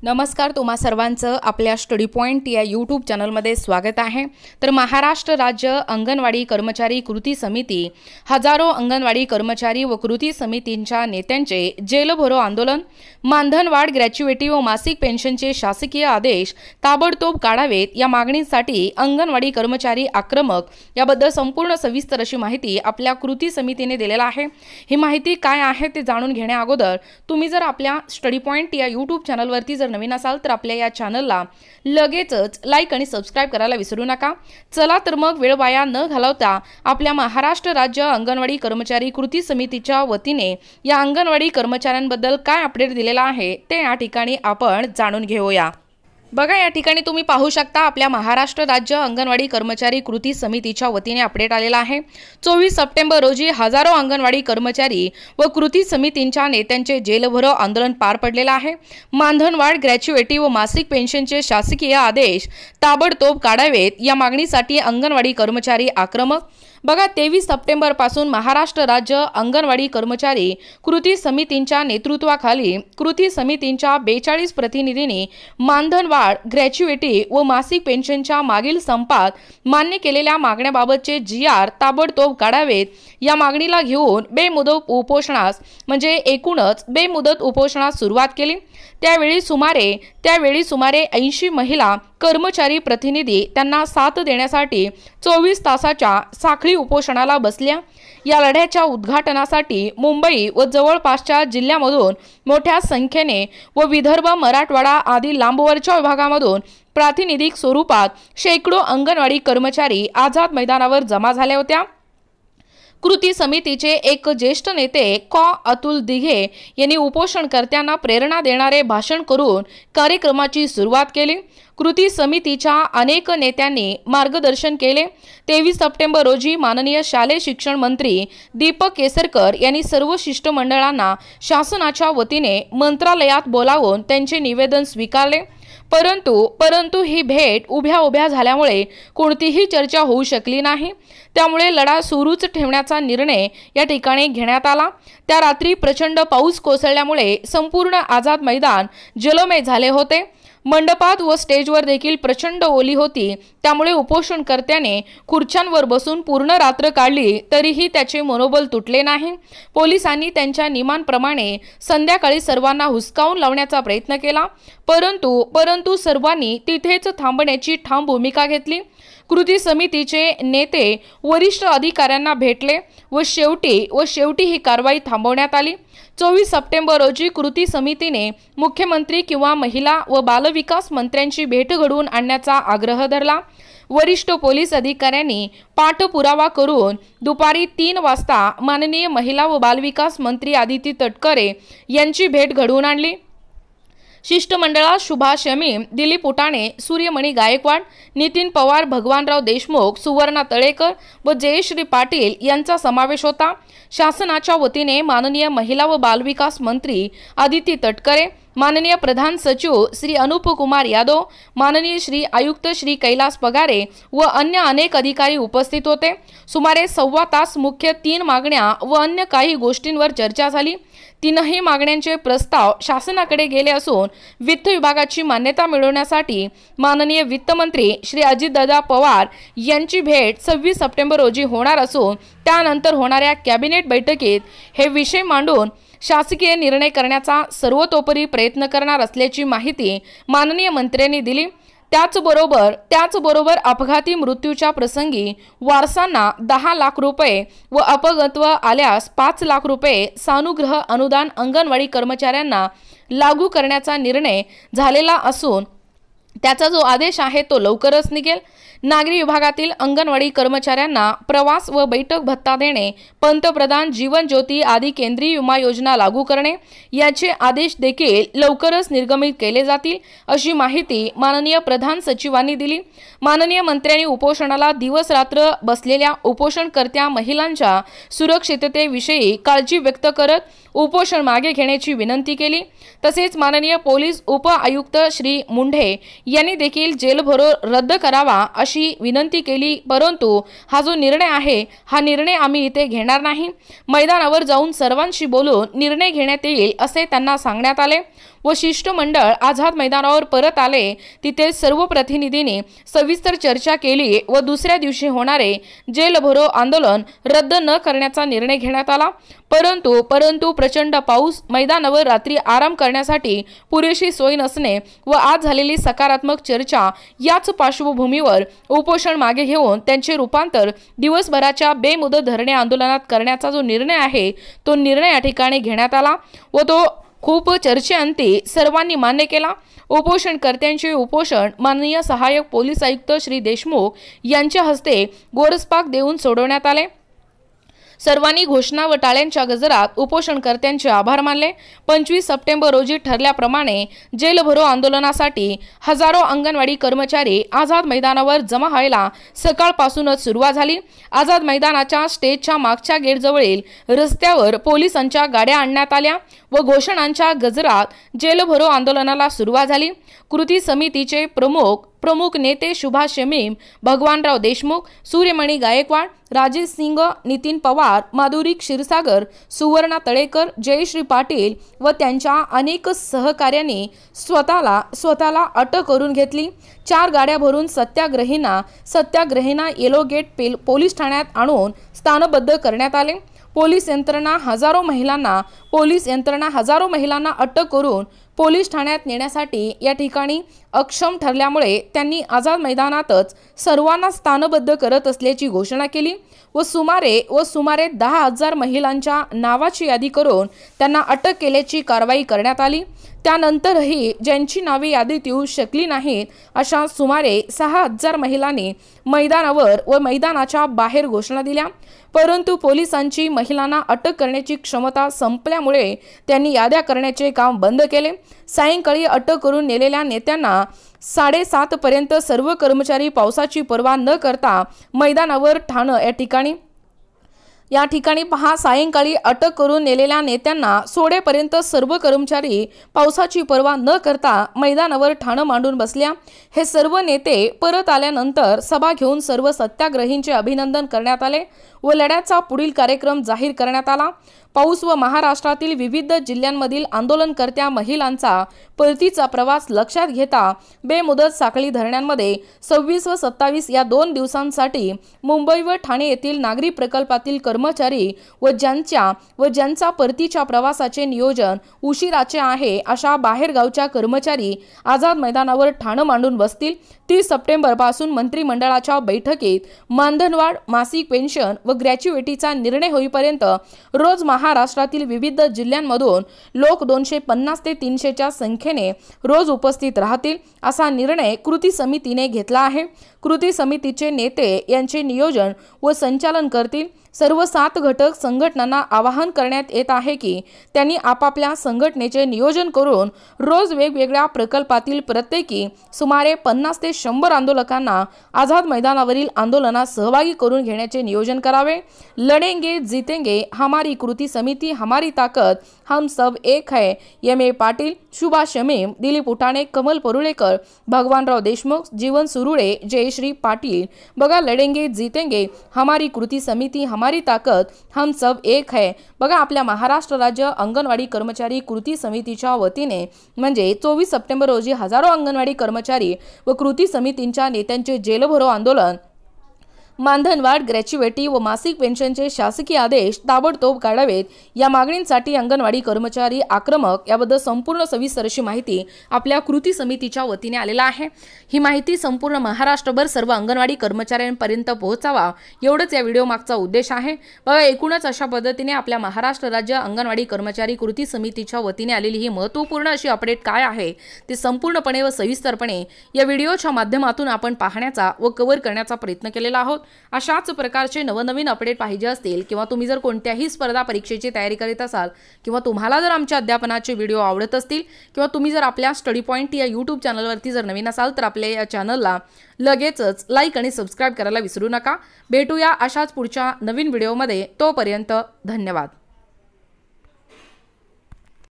नमस्कार, तुम्हा सर्वांचं आपल्या स्टडी पॉइंट या यूट्यूब चॅनलमध्ये स्वागत आहे। तर महाराष्ट्र राज्य अंगणवाडी कर्मचारी कृती समिती हजारो अंगणवाडी कर्मचारी व कृती समितींच्या नेत्यांचे जेल भरो आंदोलन, मानधनवाढ, ग्रॅच्युइटी व मासिक पेन्शनचे शासकीय आदेश ताबडतोब काढावेत या मागणीसाठी अंगणवाडी कर्मचारी आक्रमक। याबद्दल संपूर्ण सविस्तर अशी माहिती आपल्या कृती समितीने दिलेला आहे। ही माहिती काय आहे ते जाणून घेण्या अगोदर तुम्ही जर आपल्या स्टडी पॉइंट या यूट्यूब चॅनलवरती जर नवीन असाल तर आपल्या या चॅनलला लगेचच लाईक आणि सबस्क्राइब करायला विसरू नका। चला तर मग वेळ वाया न घालवता आपल्या महाराष्ट्र राज्य अंगणवाडी कर्मचारी कृती समितीच्या वतीने या अंगणवाडी कर्मचाऱ्यांबद्दल काय अपडेट दिलेला आहे ते या ठिकाणी आपण जाणून घेऊया। बघा, या ठिकाणी तुम्ही पाहू शकता आपल्या महाराष्ट्र राज्य अंगणवाडी कर्मचारी कृती समितीच्या वतीने अपडेट आलेला आहे। 24 सप्टेंबर रोजी हजारो अंगणवाडी कर्मचारी व कृती समितींच्या नेत्यांचे जेलभरो आंदोलन पार पडलेले आहे। मानधनवाढ, ग्रॅच्युइटी व मासिक पेन्शनचे शासकीय आदेश ताबडतोब काढावेत या मागणीसाठी अंगणवाडी कर्मचारी आक्रमक। बघा, 23 सप्टेंबर पासून महाराष्ट्र राज्य अंगणवाडी कर्मचारी कृती समितींच्या नेतृत्वाखाली कृती समितींच्या 42 प्रतिनिधींनी मानधनवाढ, ग्रॅच्युइटी व मासिक पेन्शनच्या मागील संपात मान्य केलेल्या मागण्याबाबतचे जीआर ताबडतोब काढावेत या मागणीला घेऊन बेमुदत उपोषणास म्हणजे एकूणच बेमुदत उपोषणास सुरुवात केली। त्यावेळी सुमारे 80 महिला कर्मचारी प्रतिनिधी त्यांना साथ देण्यासाठी 24 तासाच्या साखळी उपोषणाला बसल्या। या लढ्याच्या उद्घाटनासाठी मुंबई व जवळपासच्या जिल्ह्यांमधून मोठ्या संख्येने व विदर्भ, मराठवाडा आदी लांबवरच्या विभागामधून प्रातिनिधिक स्वरूपात शेकडो अंगणवाडी कर्मचारी आझाद मैदानावर जमा झाल्या होत्या। कृती समितीचे एक ज्येष्ठ नेते अतुल दिघे यांनी उपोषणकर्त्यांना प्रेरणा देणारे भाषण करून कार्यक्रमाची सुरुवात केली। कृती समितीच्या अनेक नेत्यांनी मार्गदर्शन केले। 23 सप्टेंबर रोजी माननीय शालेय शिक्षण मंत्री दीपक केसरकर यांनी सर्व शिष्टमंडळांना शासनाच्या वतीने मंत्रालयात बोलावून त्यांचे निवेदन स्वीकारले। परंतु ही भेट उभ्या झाल्यामुळे कोणतीही चर्चा होऊ शकली नाही। त्यामुळे लढा सुरूच ठेवण्याचा निर्णय या ठिकाणी घेण्यात आला। त्या रात्री प्रचंड पाऊस कोसळल्यामुळे संपूर्ण आझाद मैदान जलमय झाले होते। मंडपात व स्टेजवर देखील प्रचंड ओली होती। त्यामुळे उपोषणकर्त्याने खुर्च्यांवर बसून पूर्ण रात्र काढली तरीही त्याचे मनोबल तुटले नाही। पोलिसांनी त्यांच्या नियमांप्रमाणे संध्याकाळी सर्वांना हुसकावून लावण्याचा प्रयत्न केला, परंतु सर्वांनी तिथेच थांबण्याची ठाम भूमिका घेतली। कृती समितीचे नेते वरिष्ठ अधिकाऱ्यांना भेटले व शेवटी ही कारवाई थांबवण्यात आली। 24 सप्टेंबर रोजी कृती समितीने मुख्यमंत्री किंवा महिला व बालविकास मंत्र्यांची भेट घडवून आणण्याचा आग्रह धरला। वरिष्ठ पोलीस अधिकाऱ्यांनी पाठपुरावा करून दुपारी 3 वाजता माननीय महिला व बालविकास मंत्री आदिती तटकरे यांची भेट घडवून आणली। शिष्टमंडळात सुभाष यमी, दिलीप उटाणे, सूर्यमणी गायकवाड, नितीन पवार, भगवानराव देशमुख, सुवर्णा तळेकर व जयश्री पाटील यांचा समावेश होता। शासनाच्या वतीने माननीय महिला व बालविकास मंत्री आदिती तटकरे, माननीय प्रधान सचिव श्री अनुप कुमार यादव, माननीय श्री आयुक्त श्री कैलास पगारे व अन्य अनेक अधिकारी उपस्थित होते। सुमारे सव्वा तास मुख्य 3 मागण्या व अन्य काही गोष्टींवर चर्चा झाली। 3ही मागण्यांचे प्रस्ताव शासनाकडे गेले असून वित्त विभागाची मान्यता मिळवण्यासाठी माननीय वित्तमंत्री श्री अजितदादा पवार यांची भेट 26 सप्टेंबर रोजी होणार असून त्यानंतर होणाऱ्या कॅबिनेट बैठकीत हे विषय मांडून शासकीय निर्णय करण्याचा सर्वतोपरी प्रयत्न करणार असल्याची माहिती माननीय मंत्र्यांनी दिली। त्याचबरोबर अपघाती मृत्यूच्या प्रसंगी वारसांना 10 लाख रुपये व अपंगत्व आल्यास 5 लाख रुपये सानुग्रह अनुदान अंगणवाडी कर्मचाऱ्यांना लागू करण्याचा निर्णय झालेला असून त्याचा जो आदेश आहे तो लवकरच निघेल। नागरी विभागातील अंगणवाडी कर्मचाऱ्यांना प्रवास व बैठक भत्ता देणे, पंतप्रधान जीवन ज्योती आदी केंद्रीय विमा योजना लागू करणे याचे आदेश देखील लवकरच निर्गमित केले जातील अशी माहिती माननीय प्रधान सचिवांनी दिली। माननीय मंत्र्यांनी उपोषणाला दिवस रात्र बसलेल्या उपोषणकर्त्या महिलांच्या सुरक्षिततेविषयी काळजी व्यक्त करत उपोषण मागे घेण्याची विनंती केली। तसेच माननीय पोलीस उप आयुक्त श्री मुंढे यांनी देखील जेलभरो रद्द करावा अशी विनंती केली। परंतु हा जो निर्णय आहे हा निर्णय आम्ही इथे घेणार नाही, मैदानावर जाऊन सर्वांशी बोलून निर्णय घेण्यात येईल असे त्यांना सांगण्यात आले। व शिष्टमंडळ आझाद मैदानावर परत आले, तिथे सर्व प्रतिनिधींनी सविस्तर चर्चा केली व दुसऱ्या दिवशी होणारे जेल भरो आंदोलन रद्द न करण्याचा निर्णय घेण्यात आला। परंतु प्रचंड पाऊस, मैदानावर रात्री आराम करण्यासाठी पुरेशी सोय नसणे व आज झालेली सकारात्मक चर्चा याच पार्श्वभूमीवर उपोषण मागे घेऊन त्यांचे रूपांतर दिवसभराच्या बेमुदत धरणे आंदोलनात करण्याचा जो निर्णय आहे तो निर्णय या ठिकाणी घेण्यात आला व तो खूप चर्चेअंती सर्वांनी मान्य केला। उपोषणकर्त्यांचे उपोषण माननीय सहाय्यक पोलीस आयुक्त श्री देशमुख यांच्या हस्ते गोरसपाक देऊन सोडवण्यात आले। सर्वांनी घोषणा व टाळ्यांच्या गजरात उपोषणकर्त्यांचे आभार मानले। 25 सप्टेंबर रोजी ठरल्याप्रमाणे जेल भरो आंदोलनासाठी हजारो अंगणवाडी कर्मचारी आझाद मैदानावर जमा व्हायला सकाळपासूनच सुरुवात झाली। आझाद मैदानाच्या स्टेजच्या मागच्या गेटजवळील रस्त्यावर पोलिसांच्या गाड्या आणण्यात आल्या व घोषणांच्या गजरात जेल भरो आंदोलनाला सुरुवात झाली। कृती समितीचे प्रमुख नेते सुभाष शमीम, भगवानराव देशमुख, सूर्यमणी गायकवाड, राजेश सिंग, नितीन पवार, माधुरी क्षीरसागर, सुवर्णा तळेकर, जयश्री पाटील व त्यांच्या अनेक सहकार्यांनी स्वतःला अटक करून घेतली। 4 गाड्या भरून सत्याग्रहींना येलो गेट पोलीस ठाण्यात आणून स्थानबद्ध करण्यात आले। पोलीस यंत्रणा हजारो महिलांना अटक करून पोलीस ठाण्यात नेण्यासाठी या ठिकाणी अक्षम ठरल्यामुळे त्यांनी आझाद मैदानातच सर्वांना स्थानबद्ध करत असल्याची घोषणा केली व सुमारे 10,000 महिलांच्या नावाची यादी करून त्यांना अटक केल्याची कारवाई करण्यात आली। त्यानंतरही ज्यांची नावे यादीत येऊ शकली नाहीत अशा सुमारे 6,000 महिलांनी मैदानावर व मैदानाच्या बाहेर घोषणा दिल्या। परंतु पोलिसांची महिलांना अटक करण्याची क्षमता संपल्यामुळे त्यांनी याद्या करण्याचे काम बंद केले। सायंकाळी अटक करून नेलेल्या नेत्यांना 7:30 पर्यंत सर्व कर्मचारी पावसाची पर्वा न करता मैदानावर ठाणं या ठिकाणी सायंकाळी अटक करून नेलेल्या नेत्यांना सोडेपर्यंत सर्व कर्मचारी पावसाची पर्वा न करता मैदानावर ठाणं मांडून बसल्या। हे सर्व नेते परत आल्यानंतर सभा घेऊन सर्व सत्याग्रहींचे अभिनंदन करण्यात आले व लढ्याचा पुढील कार्यक्रम जाहीर करण्यात आला। पाऊस व महाराष्ट्रातील विविध जिल्ह्यांमधील आंदोलनकर्त्या महिलांचा परतीचा प्रवास लक्षात घेता बेमुदत साखळी धरण्यांमध्ये 26 व 27 या 2 दिवसांसाठी मुंबई व ठाणे येथील नागरी प्रकल्पातील कर्मचारी व ज्यांचा परतीच्या प्रवासाचे नियोजन उशिराचे आहे अशा बाहेरगावच्या कर्मचारी आझाद मैदानावर ठाणं मांडून बसतील। 30 सप्टेंबर पासून मंत्रिमंडळाच्या बैठकीत मानधनवाढ, मासिक पेन्शन व ग्रॅच्युइटीचा निर्णय होईपर्यंत रोज महाराष्ट्रातील विविध जिल्ह्यांमधून लोक 250 ते 300च्या संख्येने रोज उपस्थित राहतील असा निर्णय कृती समितीने घेतला आहे। कृती समितीचे नेते यांचे नियोजन व संचालन करतील। सर्व 7 घटक संघटनांना आवाहन करण्यात येत आहे की त्यांनी आपापल्या संघटनेचे नियोजन करून रोज वेगवेगळ्या प्रकल्पातील प्रत्येकी सुमारे 50 ते 100 आंदोलकांना आझाद मैदानावरील आंदोलनात सहभागी करून घेण्याचे नियोजन करावे। लढेंगे जीतेंगे, हमारी कृती समिती हमारी ताकद, हम सब एक है। M.A. पाटील, सुभाष शमीम, दिलीप उठाणे, कमल परुळेकर, भगवानराव देशमुख, जीवन सुरुळे, जयश्री पाटील। बघा, लढेंगे जीतेंगे, हमारी कृती समिती हमारी ताकद, हम सब एक है। बघा, आपल्या महाराष्ट्र राज्य अंगणवाडी कर्मचारी कृती समितीच्या वतीने म्हणजे 24 सप्टेंबर रोजी हजारो अंगणवाडी कर्मचारी व कृती समितींच्या नेत्यांचे जेल भरो आंदोलन, मानधनवाढ, ग्रॅच्युइटी व मासिक पेन्शनचे शासकीय आदेश ताबडतोब काढावेत या मागणींसाठी अंगणवाडी कर्मचारी आक्रमक याबद्दल संपूर्ण सविस्तर अशी माहिती आपल्या कृती समितीच्या वतीने आलेला आहे। ही माहिती संपूर्ण महाराष्ट्रभर सर्व अंगणवाडी कर्मचाऱ्यांपर्यंत पोहोचावा एवढंच या व्हिडिओ मागचा उद्देश आहे। बघा, एकूणच अशा पद्धतीने आपल्या महाराष्ट्र राज्य अंगणवाडी कर्मचारी कृती समितीच्या वतीने आलेली ही महत्त्वपूर्ण अशी अपडेट काय आहे ते संपूर्णपणे व सविस्तरपणे या व्हिडिओच्या माध्यमातून आपण पाहण्याचा व कव्हर करण्याचा प्रयत्न केलेला आहोत। अशाच प्रकारचे नवनवीन अपडेट पाहिजे असतील किंवा तुम्ही जर कोणत्याही स्पर्धा परीक्षेची तयारी करीत असाल किंवा तुम्हाला जर आमच्या अध्यापनाचे व्हिडिओ आवडत असतील किंवा तुम्ही जर आपल्या स्टडी पॉइंट या YouTube चॅनलवरती जर नवीन असाल तर आपल्या या चॅनलला लगेचच लाईक आणि सबस्क्राइब करायला विसरू नका। भेटूया अशाच पुढच्या नवीन व्हिडिओमध्ये, तोपर्यंत धन्यवाद।